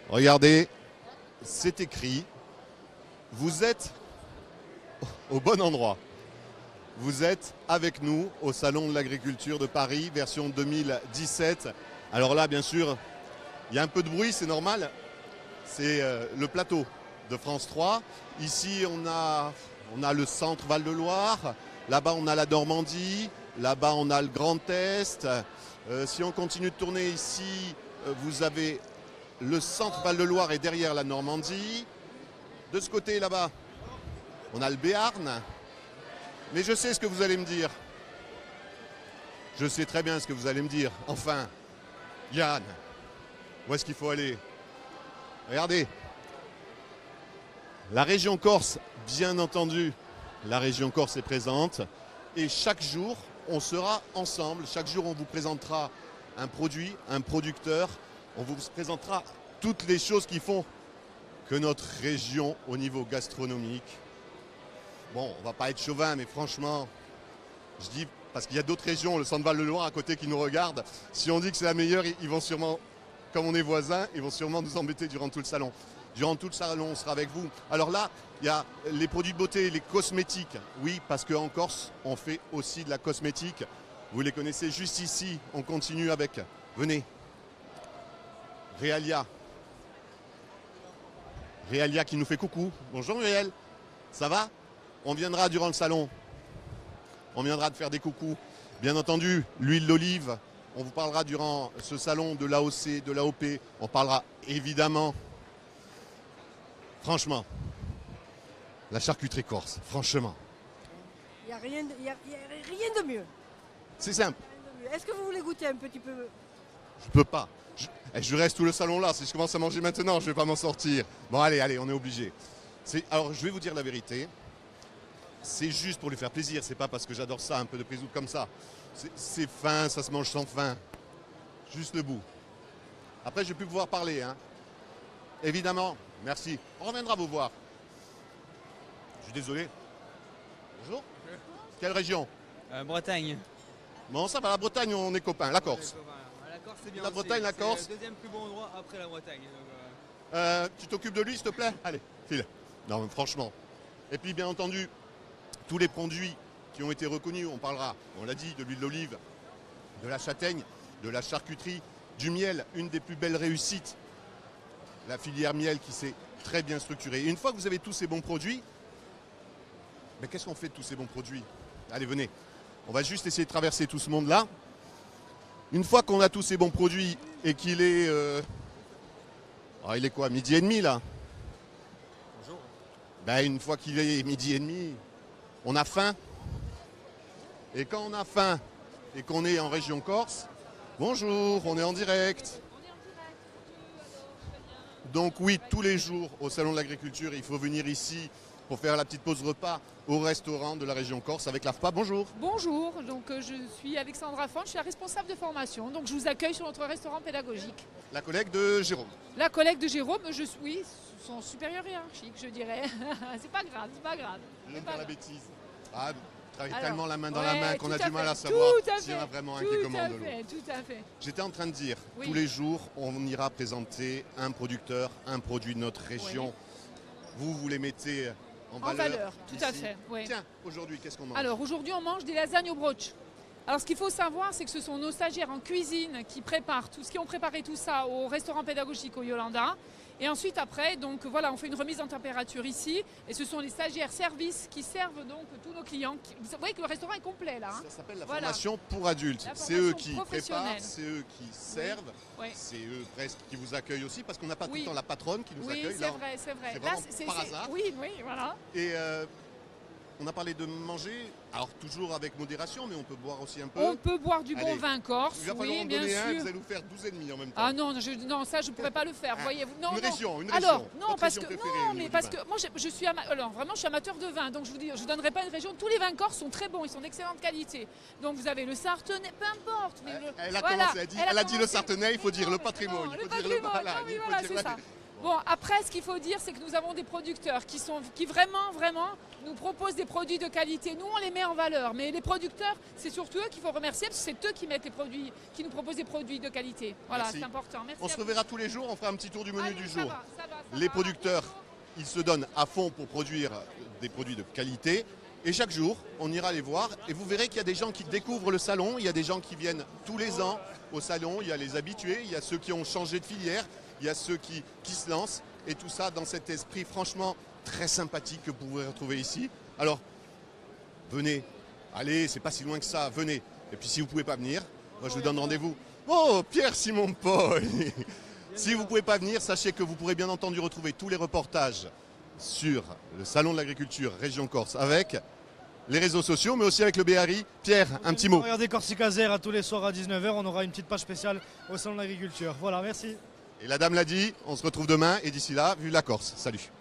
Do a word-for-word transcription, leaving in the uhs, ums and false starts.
Regardez, c'est écrit. Vous êtes au bon endroit. Vous êtes avec nous au Salon de l'Agriculture de Paris, version deux mille dix-sept. Alors là, bien sûr, il y a un peu de bruit, c'est normal. C'est euh, le plateau de France trois. Ici, on a, on a le centre Val-de-Loire. Là-bas, on a la Normandie. Là-bas, on a le Grand Est. Euh, si on continue de tourner ici, euh, vous avez le centre Val-de-Loire et derrière la Normandie. De ce côté, là-bas, on a le Béarn. Mais je sais ce que vous allez me dire. Je sais très bien ce que vous allez me dire. Enfin, Yann, où est-ce qu'il faut aller? Regardez. La région Corse, bien entendu, la région Corse est présente. Et chaque jour, on sera ensemble. Chaque jour, on vous présentera un produit, un producteur. On vous présentera toutes les choses qui font que notre région, au niveau gastronomique, bon, on va pas être chauvin, mais franchement, je dis, parce qu'il y a d'autres régions, le centre Val-de-Loire à côté qui nous regardent, si on dit que c'est la meilleure, ils vont sûrement, comme on est voisins, ils vont sûrement nous embêter durant tout le salon. Durant tout le salon, on sera avec vous. Alors là, il y a les produits de beauté, les cosmétiques. Oui, parce qu'en Corse, on fait aussi de la cosmétique. Vous les connaissez juste ici. On continue avec, venez, Réalia. Réalia qui nous fait coucou. Bonjour Réal, ça va? On viendra durant le salon. On viendra de faire des coucous. Bien entendu, l'huile d'olive. On vous parlera durant ce salon de l'A O C, de l'A O P. On parlera évidemment, franchement, la charcuterie corse. Franchement. Il n'y a, rien de- il y a- il y a rien de mieux. C'est simple. Est-ce que vous voulez goûter un petit peu? Je peux pas. Je, eh, je reste tout le salon là. Si je commence à manger maintenant, je vais pas m'en sortir. Bon, allez, allez, on est obligé. C'est- Alors, je vais vous dire la vérité. C'est juste pour lui faire plaisir. C'est pas parce que j'adore ça, un peu de prisou comme ça. C'est- C'est fin, ça se mange sans faim. Juste le bout. Après, je vais plus pouvoir parler. Hein. Évidemment. Merci. On reviendra vous voir. Je suis désolé. Bonjour. Quelle région? Euh, Bretagne. Bon, ça va, la Bretagne, on est copains. La Corse. La Corse, c'est bien La aussi. Bretagne, la C'est Corse. le deuxième plus bon endroit après la Bretagne. donc, euh, Euh, tu t'occupes de lui, s'il te plaît? Allez, file. Non, mais franchement. Et puis, bien entendu, tous les produits qui ont été reconnus, on parlera, on l'a dit, de l'huile d'olive, de la châtaigne, de la charcuterie, du miel, une des plus belles réussites. La filière miel qui s'est très bien structurée. Et une fois que vous avez tous ces bons produits, mais qu'est-ce qu'on fait de tous ces bons produits? Allez, venez. On va juste essayer de traverser tout ce monde-là. Une fois qu'on a tous ces bons produits et qu'il est... euh, ah, il est quoi? Midi et demi, là? Bonjour. Ben, une fois qu'il est midi et demi, on a faim. Et quand on a faim et qu'on est en région Corse, bonjour, on est en direct. Donc oui, tous les jours au Salon de l'Agriculture, il faut venir ici pour faire la petite pause repas au restaurant de la région Corse avec l'A F P A. Bonjour. Bonjour, donc euh, je suis Alexandra Font, je suis la responsable de formation, donc je vous accueille sur notre restaurant pédagogique. La collègue de Jérôme. La collègue de Jérôme, je suis, oui, son supérieur hiérarchique, je dirais. C'est pas grave, c'est pas grave. Je c'est viens de pas faire la grave. bêtise. Ah, on travaille Alors, tellement la main dans la ouais, main qu'on tout a à du mal fait, à savoir tout à s'il y en a fait, vraiment un tout qui à commande de l'eau. fait, Tout à fait. J'étais en train de dire, Oui. tous les jours, on ira présenter un producteur, un produit de notre région. Oui. Vous, vous les mettez en En valeur. valeur, tout à ici. fait, oui. Tiens, aujourd'hui, qu'est-ce qu'on mange? Alors aujourd'hui on mange des lasagnes au broch. Alors ce qu'il faut savoir c'est que ce sont nos stagiaires en cuisine qui préparent tout ce qui ont préparé tout ça au restaurant pédagogique au Yolanda. Et ensuite après donc voilà on fait une remise en température ici et ce sont les stagiaires services qui servent donc tous nos clients. Vous voyez que le restaurant est complet là. hein. Ça s'appelle la Voilà. formation pour adultes. La C'est eux formation qui préparent, professionnelle. c'est eux qui servent, Oui. c'est eux presque qui vous accueillent aussi parce qu'on n'a pas tout Oui. le temps la patronne qui nous Oui, accueille. c'est Là, vrai, c'est vrai. c'est Là, vraiment par hasard. Oui, oui, voilà. Et euh, on a parlé de manger, alors toujours avec modération, mais on peut boire aussi un peu. On peut boire du bon Allez. vin corse, Il va falloir oui, en bien donner un, sûr. vous allez nous faire douze et demi en même temps. Ah non, je, non, ça je pourrais pas le faire, Ah, voyez-vous. Non, une non. région, une Alors, région. non, Votre parce région que préférée au non, niveau mais du parce vin. que moi je, je suis ama- alors vraiment je suis amateur de vin, donc je vous dis, je donnerai pas une région. Tous les vins corses sont très bons, ils sont d'excellente qualité. Donc vous avez le Sartenay, peu importe. Mais le- Elle a voilà, commencé, elle a dit, elle a dit le commencé. Sartenay, il faut Mais dire non, le mais patrimoine. non, il le faut dire le patrimoine, voilà, non, mais il faut voilà, dire c'est la- ça. Bon, après, ce qu'il faut dire, c'est que nous avons des producteurs qui, sont, qui vraiment, vraiment nous proposent des produits de qualité. Nous, on les met en valeur, mais les producteurs, c'est surtout eux qu'il faut remercier, parce que c'est eux qui mettent les produits, qui nous proposent des produits de qualité. Voilà, Merci. c'est important. Merci. On se reverra tous les jours, on fera un petit tour du menu Allez, du ça jour. va, ça va, ça Les va. producteurs, ils se donnent à fond pour produire des produits de qualité. Et chaque jour, on ira les voir et vous verrez qu'il y a des gens qui découvrent le salon, il y a des gens qui viennent tous les ans au salon, il y a les habitués, il y a ceux qui ont changé de filière, il y a ceux qui, qui se lancent et tout ça dans cet esprit franchement très sympathique que vous pouvez retrouver ici. Alors, venez, allez, c'est pas si loin que ça, venez. Et puis si vous ne pouvez pas venir, moi je vous donne rendez-vous. Oh, Pierre-Simon Paul. Si vous ne pouvez pas venir, sachez que vous pourrez bien entendu retrouver tous les reportages sur le Salon de l'Agriculture Région Corse avec les réseaux sociaux, mais aussi avec le B R I. Pierre, un petit mot. Regardez Corsica Zère tous les soirs à dix-neuf heures, on aura une petite page spéciale au Salon de l'Agriculture. Voilà, merci. Et la dame l'a dit, on se retrouve demain et d'ici là, vive la Corse. Salut.